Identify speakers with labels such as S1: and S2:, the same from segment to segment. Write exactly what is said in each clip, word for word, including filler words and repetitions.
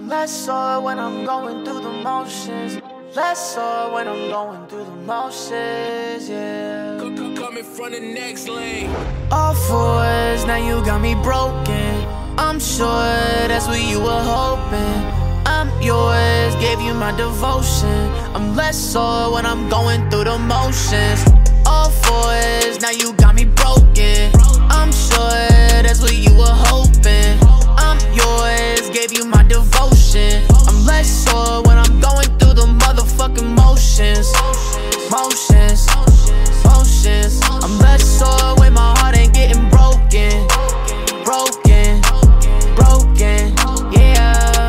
S1: I'm less sore when I'm going through the motions. Less sore when I'm going through the motions, yeah.
S2: Coming from the next lane.
S1: All fours, now you got me broken. I'm sure that's what you were hoping. I'm yours, gave you my devotion. I'm less sore when I'm going through the motions. All fours, now you got me broken. I'm sure that's what you were hoping. I'm yours, gave you my devotion. I'm less sore when I'm going through the motherfucking motions. Motions, motions. I'm less sore when my heart ain't getting broken. Broken, broken, yeah.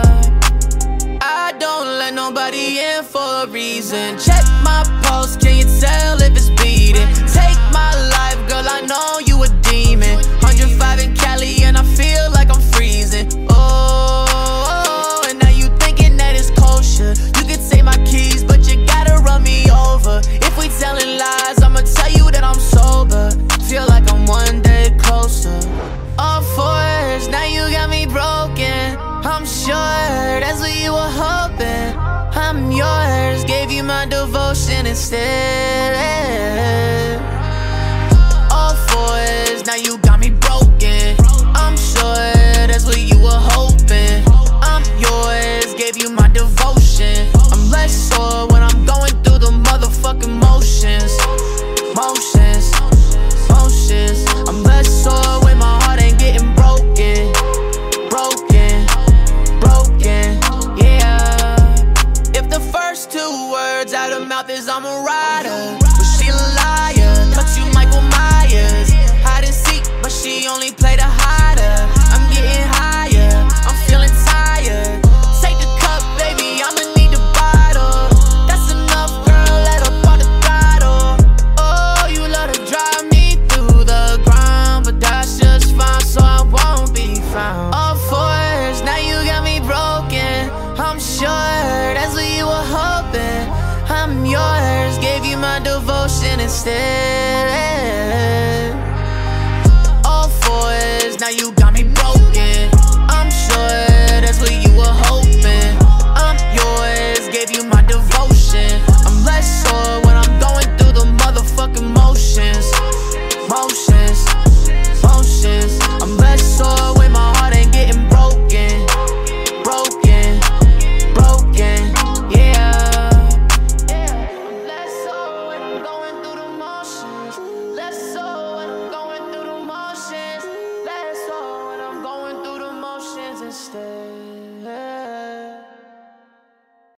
S1: I don't let nobody in for a reason. Check my pulse, can you tell if it's beating? Take my life, girl, I know you a demon. one oh five in Cali and I feel like I'm freezing. Oh, and now you thinking that it's kosher. You can take my keys, but you gotta run me over. If we telling lies, I'ma tell you that I'm sober. Feel like I'm one day closer. All fours, now you got me broken. I'm sure that's what you were hoping. I'm yours, gave you my devotion instead. All fours, now you got me broken. I'm sure that's what you were hoping. I'm yours, gave you my devotion. I'm less sore when I'm going through the motherfucking motions. Motions, motions. I'm less sore when my heart ain't getting broken. Broken, broken, yeah. If the first two words out of mouth is I'm a rider, but she a liar, touch you Michael Myers. Hide and seek, but she only played a hider. I'm getting higher, I'm feeling tired. Take the cup, baby, I'ma need the bottle. That's enough, girl, let up on the throttle. Oh, you love to drive me through the ground, but that's just fine, so I won't be found. All fours, now you got me broken. I'm sure that's what you were hoping. I'm yours, gave you my devotion instead. All fours, now you got me broken. I'm sure that's what you were hoping. I'm yours, gave you my devotion. I'm less sore when I'm going through the motherfucking motions. Motions, motions. I'm less sore when my heart ain't getting broken. Broken, broken, yeah. I'm less sore when I'm going through the motions. Less sore when I'm going through the motions. Less sore when I'm going through the motions instead.